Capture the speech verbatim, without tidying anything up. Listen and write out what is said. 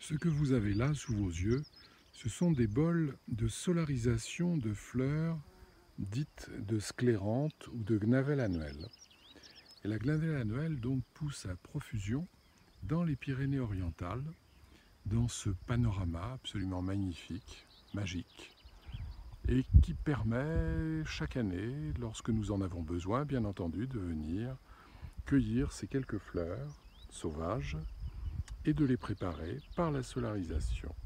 Ce que vous avez là sous vos yeux, ce sont des bols de solarisation de fleurs dites de sclérantes ou de gnavelle annuelle. Et la gnavelle annuelle donc pousse à profusion dans les Pyrénées-Orientales, dans ce panorama absolument magnifique, magique, et qui permet chaque année, lorsque nous en avons besoin, bien entendu, de venir cueillir ces quelques fleurs sauvages et de les préparer par la solarisation.